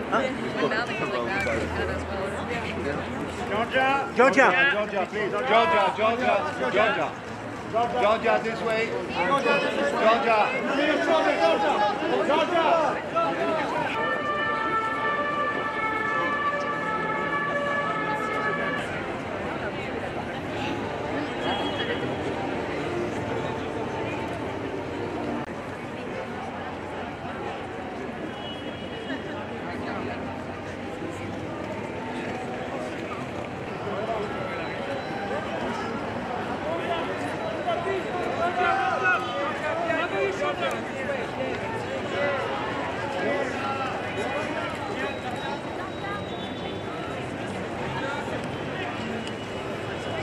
now they can like that, kind of as well. Georgia! Georgia! Georgia, please. Georgia, Georgia, this way. Georgia. Georgia.